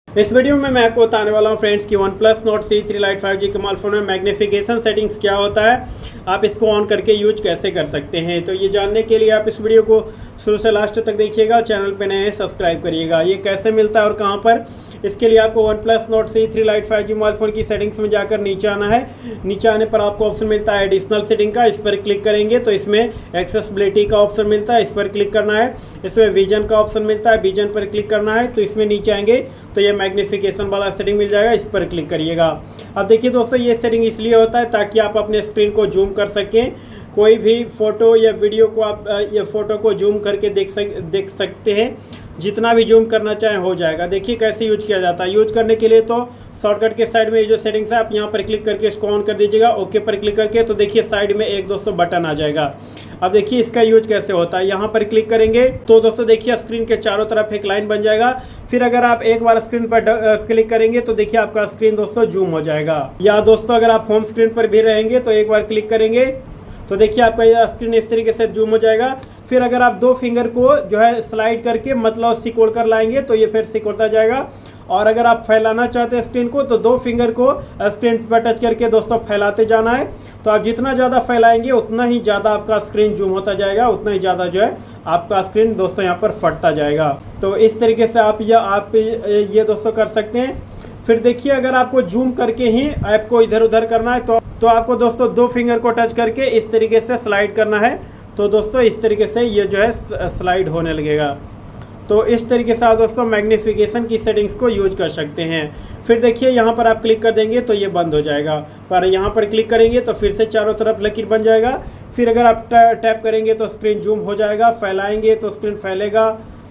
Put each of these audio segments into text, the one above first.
इस वीडियो में मैं आपको बताने वाला हूं फ्रेंड्स कि OnePlus Nord C3 Lite 5G कमाल फ़ोन में मैग्निफिकेशन सेटिंग्स क्या होता है, आप इसको ऑन करके यूज कैसे कर सकते हैं। तो ये जानने के लिए आप इस वीडियो को शुरू से लास्ट तक देखिएगा। चैनल पे नए हैं सब्सक्राइब करिएगा। ये कैसे मिलता है और कहां पर, इसके लिए आपको OnePlus Nord C3 Lite 5G mobile phone की सेटिंग्स में जाकर नीचे आना है। नीचे आने पर आपको ऑप्शन मिलता है एडिशनल सेटिंग का, इस पर क्लिक करेंगे तो इसमें एक्सेसिबिलिटी का ऑप्शन मिलता है, इस पर क्लिक करना है। इसमें विजन का ऑप्शन मिलता है, विजन पर क्लिक करना है। तो इसमें नीचे आएंगे तो ये मैग्निफिकेशन वाला सेटिंग मिल जाएगा, इस पर क्लिक करिएगा। अब देखिए दोस्तों, ये सेटिंग इसलिए होता है ताकि आप अपने स्क्रीन को जूम कर सकें। कोई भी फोटो या वीडियो को आप ये फोटो को जूम करके देख सकते हैं। जितना भी जूम करना चाहें हो जाएगा। देखिए कैसे यूज किया जाता है। यूज करने के लिए तो शॉर्टकट के साइड में ये जो सेटिंग्स है आप यहाँ पर क्लिक करके इसको ऑन कर दीजिएगा। ओके पर क्लिक करके तो देखिए साइड में एक दोस्तों बटन आ जाएगा। अब देखिए इसका यूज कैसे होता है। यहाँ पर क्लिक करेंगे तो दोस्तों देखिए स्क्रीन के चारों तरफ एक लाइन बन जाएगा। फिर अगर आप एक बार स्क्रीन पर क्लिक करेंगे तो देखिए आपका स्क्रीन दोस्तों जूम हो जाएगा। या दोस्तों अगर आप होम स्क्रीन पर भी रहेंगे तो एक बार क्लिक करेंगे तो देखिए आपका यह स्क्रीन इस तरीके से जूम हो जाएगा। फिर अगर आप दो फिंगर को जो है स्लाइड करके मतलब सिकोड़ कर लाएंगे तो ये फिर सिकोड़ता जाएगा। और अगर आप फैलाना चाहते हैं स्क्रीन को तो दो फिंगर को स्क्रीन पर टच करके दोस्तों फैलाते जाना है। तो आप जितना ज़्यादा फैलाएंगे उतना ही ज़्यादा आपका स्क्रीन जूम होता जाएगा, उतना ही ज़्यादा जो है आपका स्क्रीन दोस्तों यहाँ पर फटता जाएगा। तो इस तरीके से आप ये दोस्तों कर सकते हैं। फिर देखिए अगर आपको जूम करके ही ऐप को इधर उधर करना है तो आपको दोस्तों दो फिंगर को टच करके इस तरीके से स्लाइड करना है। तो दोस्तों इस तरीके से ये जो है स्लाइड होने लगेगा। तो इस तरीके से आप दोस्तों मैग्निफिकेशन की सेटिंग्स को यूज कर सकते हैं। फिर देखिए यहाँ पर आप क्लिक कर देंगे तो ये बंद हो जाएगा, पर यहाँ पर क्लिक करेंगे तो फिर से चारों तरफ लकीर बन जाएगा। फिर अगर आप टैप करेंगे तो स्क्रीन जूम हो जाएगा, फैलाएंगे तो स्क्रीन फैलेगा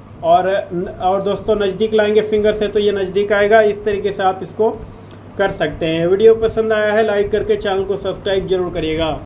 और दोस्तों नज़दीक लाएंगे फिंगर से तो ये नज़दीक आएगा। इस तरीके से आप इसको कर सकते हैं। वीडियो पसंद आया है लाइक करके चैनल को सब्सक्राइब जरूर करिएगा।